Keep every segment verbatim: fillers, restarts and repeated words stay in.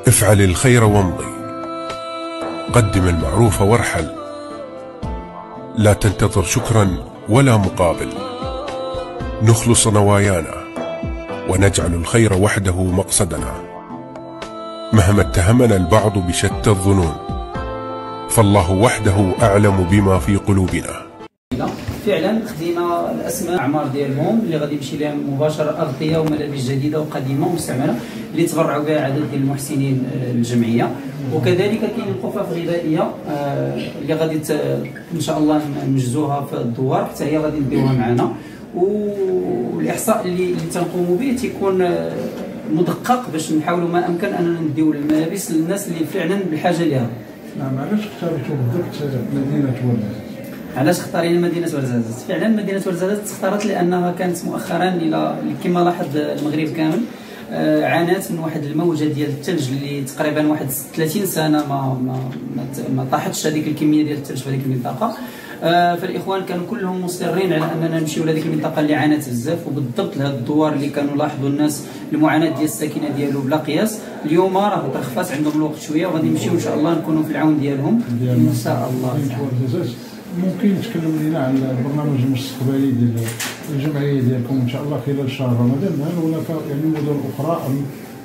افعل الخير وامضي، قدم المعروف وارحل، لا تنتظر شكرا ولا مقابل، نخلص نوايانا ونجعل الخير وحده مقصدنا، مهما اتهمنا البعض بشتى الظنون، فالله وحده أعلم بما في قلوبنا. فعلا خدينا الاسماء الاعمار ديالهم اللي غادي يمشي لهم مباشره اغطيه وملابس جديده وقديمه ومستعمله اللي تبرعوا بها عدد ديال المحسنين الجمعيه، وكذلك كاين قفف غذائيه اللي غادي ان شاء الله نجزوها في الدوار حتى هي غادي نديوها معنا، والاحصاء اللي, اللي تنقوموا به تيكون مدقق باش نحاولوا ما امكن اننا نديو الملابس للناس اللي فعلا بحاجه لها. نعم، علاش اختاريتوا بالضبط مدينه ورزازات؟ علاش اختارينا مدينه ورزازات؟ فعلا مدينه ورزازات اختارت لانها كانت مؤخرا الى كما لاحظ المغرب كامل عانات من واحد الموجه ديال الثلج اللي تقريبا واحد ثلاثين سنه ما ما ما طاحتش هذيك الكميه ديال الثلج في هذيك المنطقه. فالاخوان كانوا كلهم مصرين على اننا نمشيو لهذيك المنطقه اللي عانت بزاف، وبالضبط لهذا الدوار اللي كانوا لاحظوا الناس المعاناه ديال الساكنه ديالو بلا قياس. اليوم راه ترخفات عندهم الوقت شويه وغادي نمشيو ان شاء الله نكونوا في العون ديالهم ان شاء الله. ممكن تكلم لنا عن البرنامج المستقبلي ديال الجمعيه ديالكم ان شاء الله خلال شهر رمضان؟ هل هناك يعني مدن اخرى ام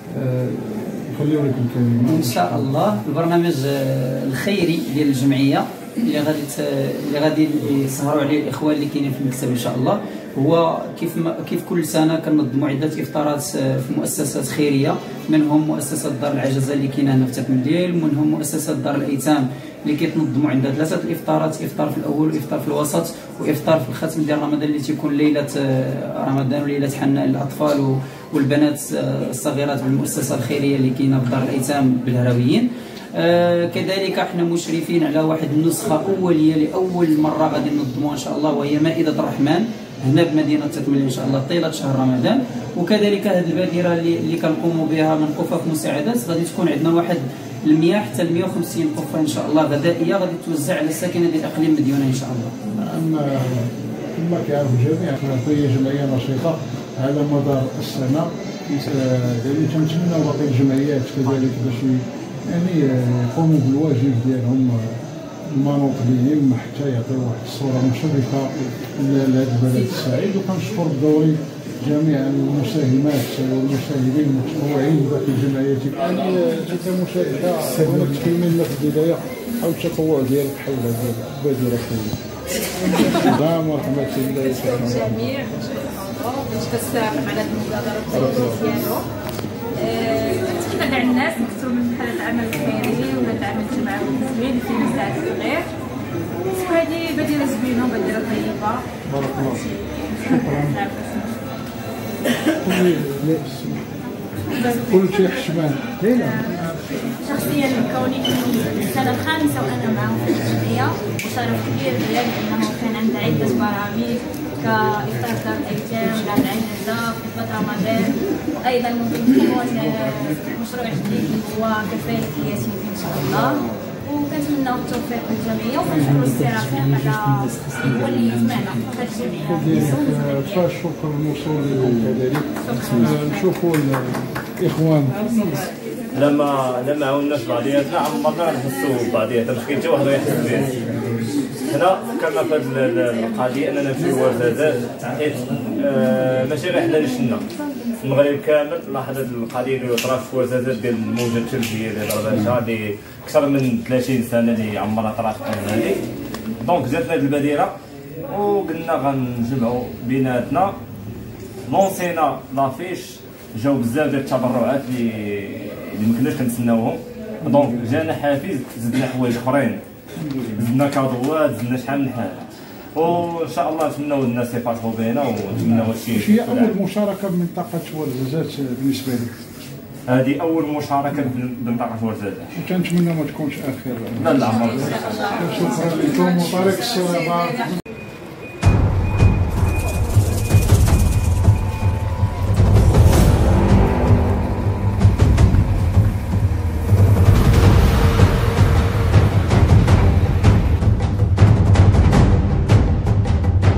نخليو لك الكلمه؟ ان شاء الله البرنامج الخيري ديال الجمعيه اللي غادي اللي غادي يسهروا عليه الاخوان اللي كاينين في المكتب ان شاء الله هو كيف ما كيف كل سنه كننظموا عده افطارات في مؤسسات خيريه، منهم مؤسسه دار العجزه اللي كاينه هنا في تكمليل، ومنهم مؤسسه دار الايتام اللي كيتنظموا عندها ثلاثه الافطارات، افطار في الاول وافطار في الوسط وافطار في الختم ديال رمضان اللي تيكون ليله رمضان وليله حناء الاطفال والبنات الصغيرات بالمؤسسه الخيريه اللي كاينه في دار الايتام بالهراويين. آه كذلك احنا مشرفين على واحد النسخه اوليه لاول مره غادي ننظموها ان شاء الله، وهي مائده الرحمن هنا بمدينه تكمل ان شاء الله طيله شهر رمضان. وكذلك هذه البادره اللي, اللي كنقوموا بها من قفف مساعدات غادي تكون عندنا واحد المية حتى مية وخمسين قفه ان شاء الله غذائيه غادي توزع على الساكنه ديال اقليم مديونه ان شاء الله. نعم، كما كيعرف الجميع هي جمعيه نشيطه على مدار السنه، يعني تنتمنى باقي الجمعيات كذلك باش يعني يقوموا بالواجب ديالهم المنوط بهم حتى يعطيو واحد الصوره مشرفه لهذا البلد السعيد. وكنشكر بدوري جميع المساهمات والمساهمين المتطوعين باقي الجمعيات. يعني جات مشاهده وانا تكلمنا لنا في البدايه حول التطوع ديالك حول هذه البادره الخيريه. نعم، ورحمه الله تعالى الجميع باش كتساهم على هذه المبادره ديالو. كيما كاع الناس نكثروا من بحال العمل الخيري ولا العمل الجماعي زوين في مساعدة الغير. وهذه بديرة زوينة وبديرة طيبة. بارك الله فيك. كل شيء حشمان. شخصيا كوني في السنة الخامسة وأنا معهم في الجمعية وشرف كبير ليا لأنه كان عندنا عدة برامج كإفطار دار الأيتام دار العجزة في فترة رمضان، وأيضا ممكن يكون مشروع جديد هو كفالة اليتيم إن شاء الله. وكنتمناو التوفيق للجمعية وكنشكروا السي رفيق على هو اللي يجمعنا في هذه الجمعية. فالشكر الموصول لكم كذلك. نشوفوا الإخوان لما لما عاوناش بعضياتنا عمرنا نحسوا بعضياتنا، مش كاين حتى واحد يحس بها. حنا فكرنا في هذه القضيه اننا نمشيو ورزازات حيت آه ماشي غير حنا اللي شفنا، المغرب كامل لاحظ هذه القضيه اللي طرات في ورزازات ديال الموجه الثلجيه اللي ضربتها اللي اكثر من ثلاثين سنه اللي عمرها طرات في هذه. دونك جاتنا هذه البادره وقلنا غنجمعوا بيناتنا، لونسينا لافيش، جاو بزاف ديال التبرعات اللي اللي ما كناش كنتسناوهم. دونك جانا حافز، زدنا حوايج اخرين، زدنا كادوات، زدنا شحال من حاجه، وان شاء الله نتمناو الناس يفرحوا بينا ونتمناو هادشي. هي اول مشاركه بمنطقه ورزازات بالنسبه لك؟ هذه اول مشاركه بمنطقه ورزازات، وكنتمنى ما تكونش اخر. لا لا عمرها. شكرا لكم وطريق السلامه.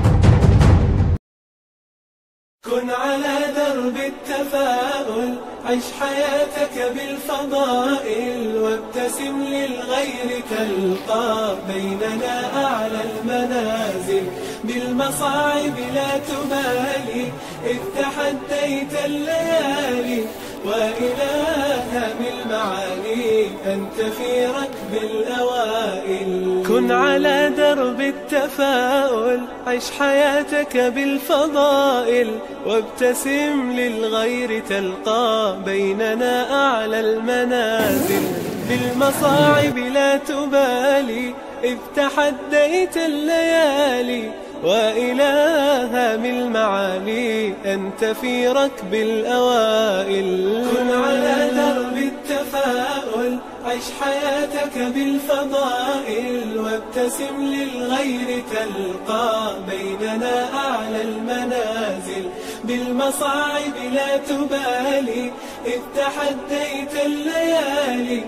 كن على درب التفاؤل عش حياتك بالفضائل وابتسم للغير تلقى بيننا أعلى المنازل بالمصاعب لا تبالي إذ تحديت الليالي وإلهها بالمعالي أنت في ركب الأوائل. كن على درب التفاؤل عش حياتك بالفضائل وابتسم للغير تلقى بيننا أعلى المنازل بالمصاعب لا تبالي إذ تحديت الليالي وإلهها بالمعالي أنت في ركب الأوائل. كن على درب التفاؤل عش حياتك بالفضائل وابتسم للغير تلقى بيننا أعلى المنازل بالمصاعب لا تبالي إذ تحديت الليالي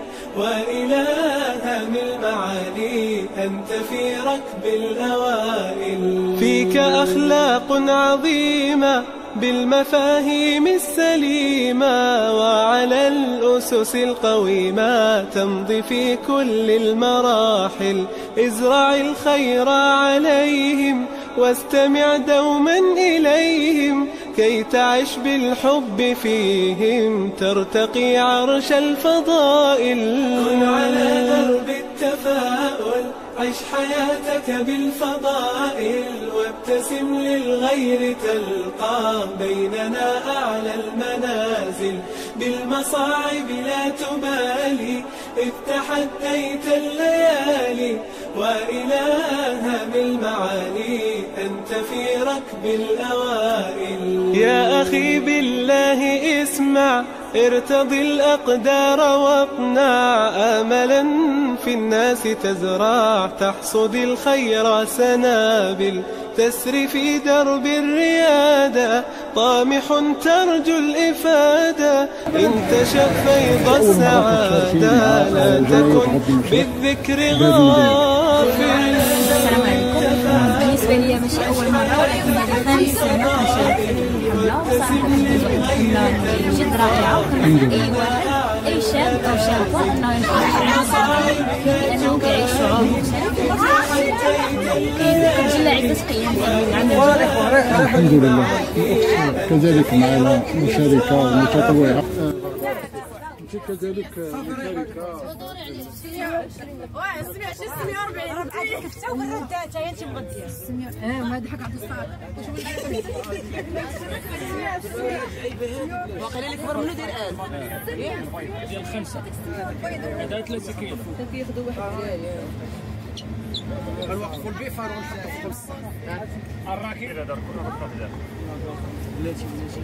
وإلهها بالمعالي أنت في ركب الأوائل. فيك أخلاق عظيمة بالمفاهيم السليمة وعلى الأسس القويمة تمضي في كل المراحل. ازرع الخير عليهم واستمع دوما إليهم كي تعش بالحب فيهم ترتقي عرش الفضائل. كن على درب التفاؤل عش حياتك بالفضائل وابتسم للغير تلقى بيننا أعلى المنازل بالمصاعب لا تبالي إذ تحديت الليالي وإلهها بالمعالي أنت في ركب الأوائل. يا أخي بالله اسمع ارتضي الأقدار واقنع آملا في الناس تزرع تحصد الخير سنابل تسري في درب الريادة طامح ترجو الإفادة إن تشأ فيض السعادة لا تكن بالذكر غافل. السلام عليكم. بالنسبة لي ماشي أول مرة ولكن هذه ثاني سنة كنشارك في الحملة وصراحة الحملة جد رائعة وكننصح أي واحد أي شاب أو شابة أنه يشارك لأنه كيعيش شعور مختلف كتجلى عدة قيم في الحمد لله. كذلك معنا مشاركة متطوعة كذلك مشاركة وقال لك برمنو دير آن ديال خمسة هذا ثلاثة كيلو كياخذوا واحد الوقف البيفار والخمس الراكب هذا كله بطاقة بلاتي بلاتي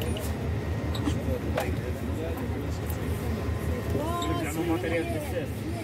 يرجعوا ماتريال بزاف